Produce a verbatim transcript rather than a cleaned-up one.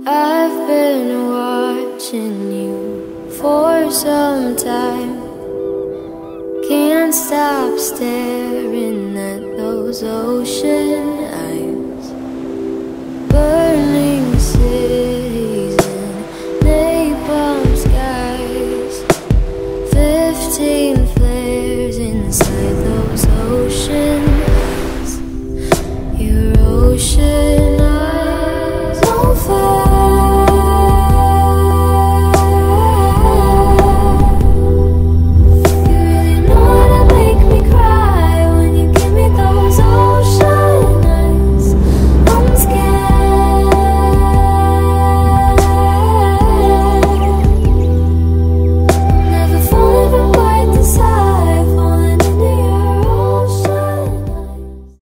I've been watching you for some time. Can't stop staring at those ocean eyes.